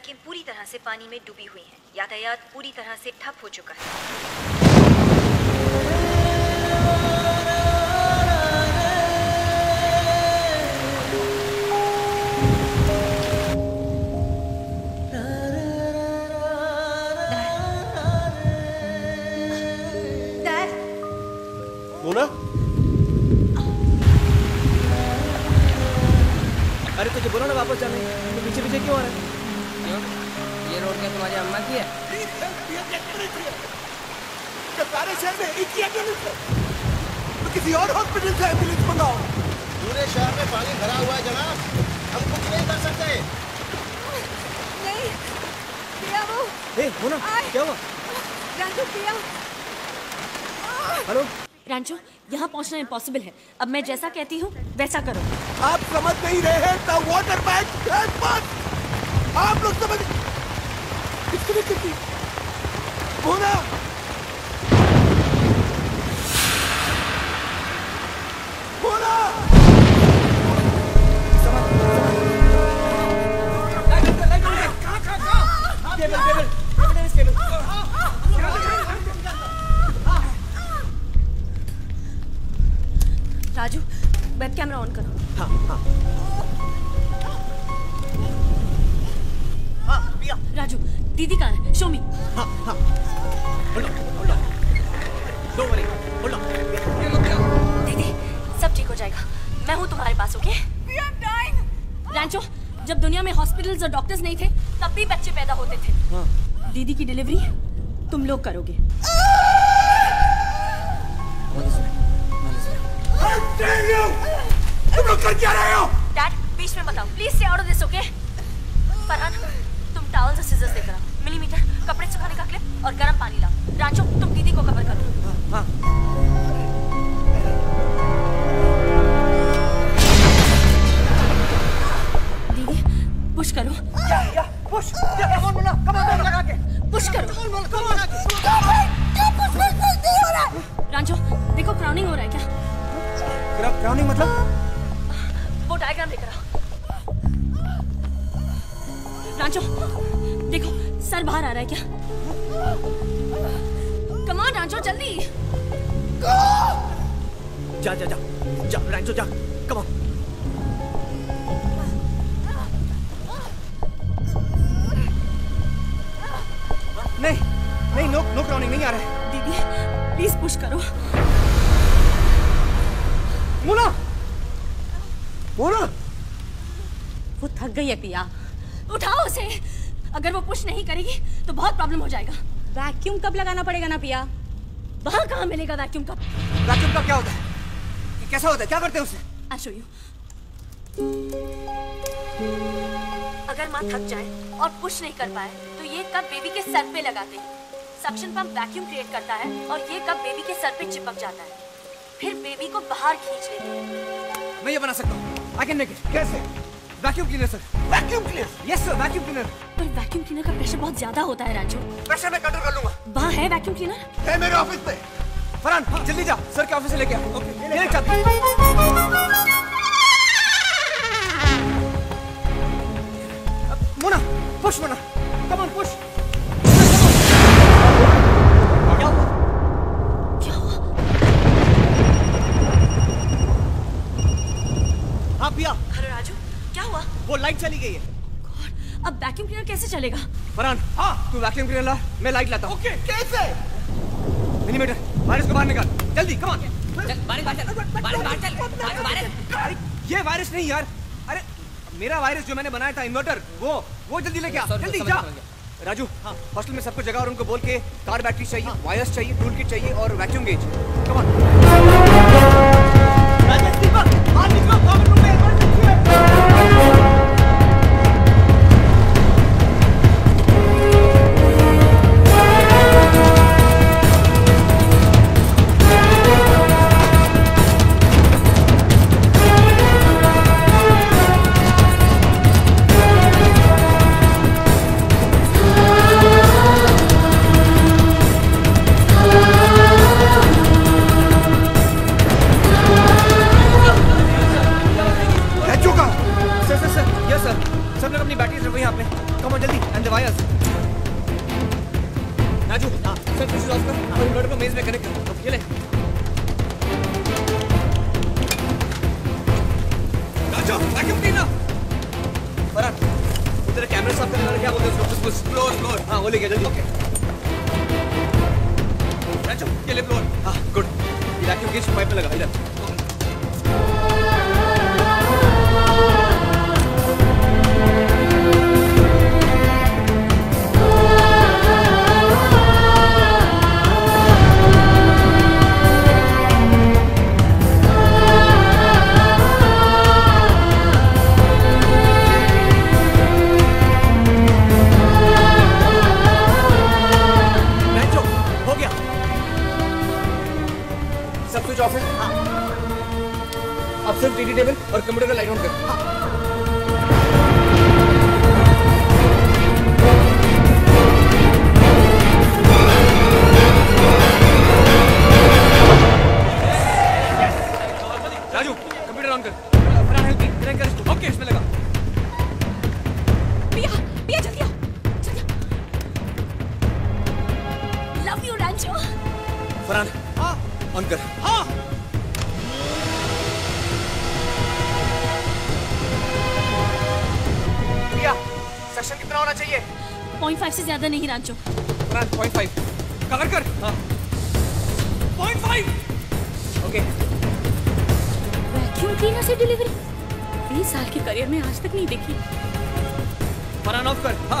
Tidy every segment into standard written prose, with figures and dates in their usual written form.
सड़कें पूरी तरह से पानी में डूबी हुई हैं। यातायात पूरी तरह से ठप हो चुका है। मोना, अरे तुझे बोला ना वापस जाने, तो पीछे पीछे क्यों आ रहा है? क्यों? ये रोड क्या तुम्हारी अम्मा की है? सारे शहर में एक ही एम्बुलेंस है, तो किसी और हॉस्पिटल से एम्बुलेंस मंगाओ। पूरे शहर में पानी भरा हुआ है जनाब, हम कुछ नहीं कर सकते। नहीं, पिया वो। मोना, क्या हुआ? रांचो, पिया। हेलो रांचो, यहाँ पहुँचना इम्पॉसिबल है। अब मैं जैसा कहती हूँ वैसा करो। आप समझ नहीं रहे हैं, the water bank has bust. आप लोग समझ किसको नहीं करती? Mona, Mona, Raju, web camera on करो। हाँ पिया। राजू, दीदी कहाँ है? Show me. दीदी, सब ठीक हो जाएगा। मैं हूँ तुम्हारे पास, ओके? रांचो, जब दुनिया में हॉस्पिटल्स और डॉक्टर्स नहीं थे, तब भी बच्चे पैदा होते थे। दीदी की डिलीवरी तुम लोग करोगे। तुम लोग कर क्या रहे हो? डैड, बीच में बताओ, please stay out of this, okay? Farhan, तुम टॉवल से सिजर्स लेकर आओ, मिलीमीटर, कपड़े सुखाने का क्लिप और गर्म पानी लाओ। रांचो, तुम दीदी को कवर करो। हाँ। दीदी, पुश करो। पुश, कम ऑन मोना, लगा के। पुश करो। रांचो, देखो क्राउनिंग हो रहा है क्या? क्राउनिंग मतलब? वो डायग्राम लेकर आओ। रांचो, देखो सर बाहर आ रहा है क्या? कम ऑन रांचो, जल्दी। जा रांचो, जा, कम ऑन। नहीं, नो क्राउनिंग नहीं आ रहा है। दीदी, प्लीज पुश करो। मोना, वो थक गई है पिया, उठाओ उसे। अगर वो पुश नहीं करेगी तो बहुत प्रॉब्लम हो जाएगा। वैक्यूम कप लगाना पड़ेगा ना पिया। वहाँ कहाँ मिलेगा वैक्यूम कप? वैक्यूम कप क्या होता है? ये कैसा होता है? क्या करते हैं उससे? I'll show you। अगर माँ थक जाए और पुश नहीं कर पाए तो ये कप बेबी के सर पे लगाते हैं। सक्शन पंप वैक्यूम क्रिएट करता है और ये कप बेबी के सर पे चिपक जाता है। फिर बेबी को बाहर खींच लेते हैं। मैं ये बना सकता हूँ। I can make it। कैसे? Vacuum cleaner sir. Vacuum cleaner? Yes sir, vacuum cleaner. पर वैक्यूम क्लीनर का प्रेशर बहुत ज्यादा होता है राजू। प्रेशर मैं कंट्रोल कर लूंगा। वहाँ है वैक्यूम क्लीनर? है मेरे ऑफिस पे। फरहान, जल्दी जा, सर के ऑफिस से लेके आ। ओके, ले चाबी। Mona, push Mona, come on push. क्या हुआ? हाँ पिया। हेलो राजू, क्या हुआ? वो लाइट चली गई है। गॉड, अब वैक्यूम क्लीनर कैसे चलेगा? फरहान, हाँ, तू वैक्यूम क्लीनर ला, मैं लाइट लाता हूँ। ओके, कैसे? मिलीमीटर, वायरस को बाहर निकाल, जल्दी, कम ऑन। ये वायरस नहीं यार, अरे मेरा वायरस जो मैंने बनाया था इन्वर्टर, वो जल्दी लेके आ, जल्दी जा। राजू, हाँ, हॉस्टल में सबको जगह और उनको बोल के कार बैटरी चाहिए, वायर्स चाहिए, टूल किट चाहिए और vacuum gauge. Come on. Rajesh Deepak, बाहर निकलो, कॉमन रूम में इमरजेंसी है। Vacuum cleaner. फरहान, वो तेरे कैमरे साफ करने वाला क्या बोलते हैं उसको? फ्लोर। हाँ, वो ले गया जल्दी। ओके। राजू, ये ले फ्लोर। हाँ, गुड। ये वैक्यूम गेज पाइप में लगा इधर। ऑफ है। हाँ। अब सिर्फ टीटी टेबल और कंप्यूटर का लाइट ऑन कर। हाँ। राजू कंप्यूटर ऑन कर। फरहान हेल्प मी, क्रैंक कर इसको। ओके, इसमें लगा। पिया जल्दी आओ, जल्दी आओ। Love you Rancho. फरहान, हाँ ऑन कर। हाँ। सेक्शन कितना होना चाहिए? 0.5 से ज्यादा नहीं रांचो। फरहान 0.5 कवर कर। हाँ 0.5। ओके। वैक्यूम क्लीनर से डिलीवरी 20 साल के करियर में आज तक नहीं देखी। फरहान ऑफ कर। हाँ।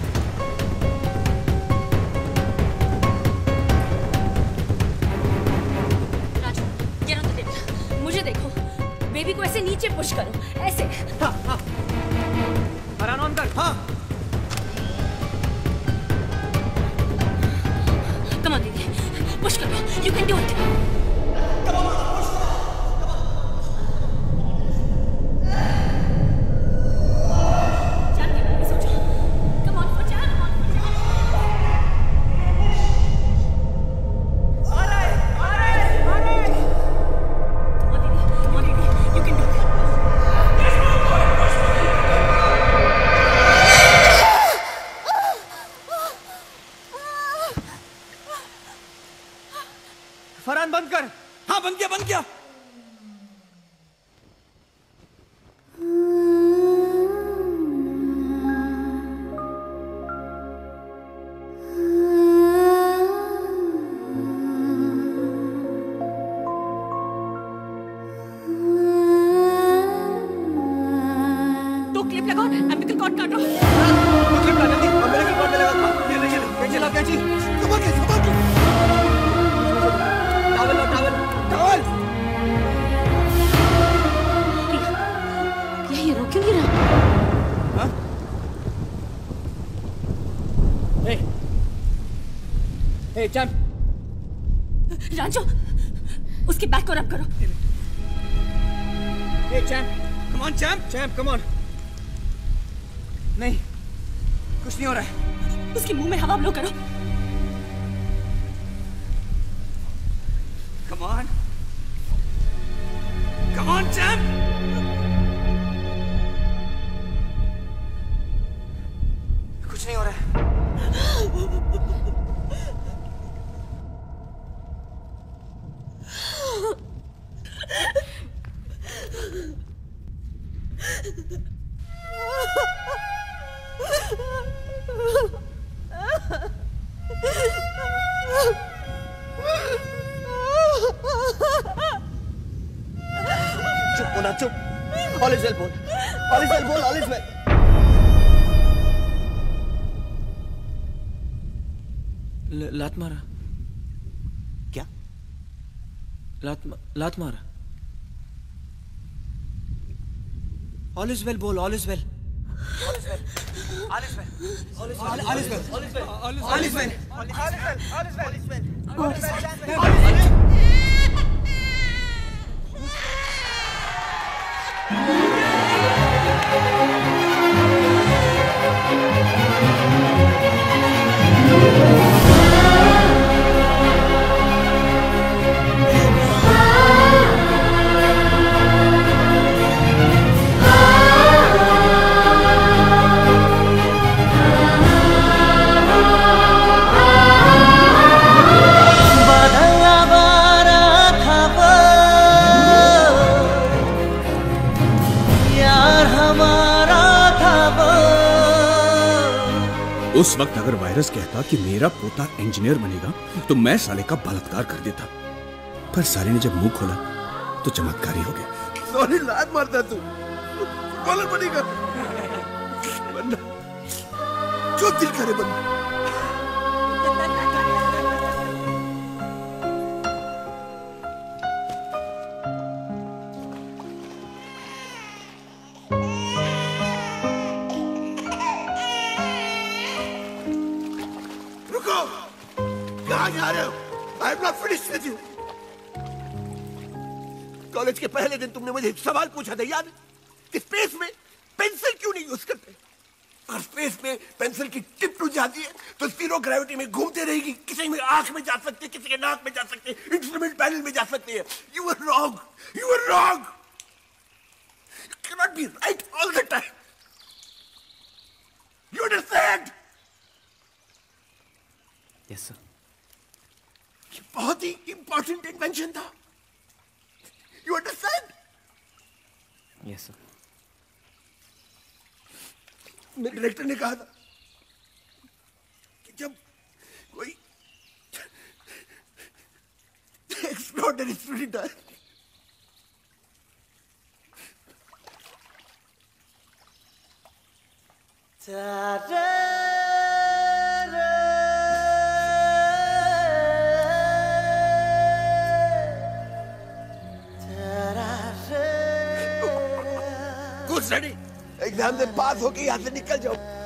Raju get on the table। मुझे देखो, बेबी को ऐसे नीचे पुश करो, ऐसे। हाँ हाँ। फरहान ऑन कर। हाँ। Come on दीदी, पुश करो, you can do it। Farhan बंद कर। हाँ बंद किया, बंद किया। तो क्लिप लगाओ, एम्बिकल कॉर्ड काटो। क्लिप लगा जल्दी, एम्बिकल कॉर्ड में लगा। ये ले, कैंची ला, कैंची। संभाल के। टावल। ये रो क्यों गिरा? हाँ? Hey, champ. रांचो, उसके बैक को रब करो। Hey, champ. Come on, champ, come on। नहीं, कुछ नहीं हो रहा है। उसके मुंह में हवा ब्लो करो। Come on, champ! कुछ नहीं हो रहा है। चुप होना, चुप। All is well, बोल। All is well, बोल। All is well। लात मारा। क्या? लात मारा। All is well, बोल। All is well। All is well। All is well। All is well। All is well। All is well। All is well। All is well। All is well। All is well। All is well। बादल उस वक्त अगर virus कहता कि मेरा पोता engineer बनेगा तो मैं साले का बलात्कार कर देता, पर साले ने जब मुंह खोला तो चमत्कार ही हो गया। सॉरी लात मारता तू, फुटबॉलर बनेगा बनना जो दिल करे बनना। कॉलेज के पहले दिन तुमने मुझे एक सवाल पूछा था, याद? कि स्पेस में पेंसिल क्यों नहीं यूज करते? और स्पेस में पेंसिल की टिप टूट जाती है तो जीरो ग्रेविटी में घूमते रहेगी, किसी में आंख में जा सकते, किसी के नाक में जा सकते, इंस्ट्रूमेंट पैनल में जा सकते हैं। You were wrong, you were wrong. You cannot be right all the time. You understand? Yes sir. ये बहुत ही इंपॉर्टेंट इन्वेंशन था। You understand? Yes, sir. मेरे डायरेक्टर ने कहा था कि जब कोई एक्स्ट्राऑर्डिनरी स्टूडेंट आए एग्जाम में पास होके यहाँ से निकल जाओ।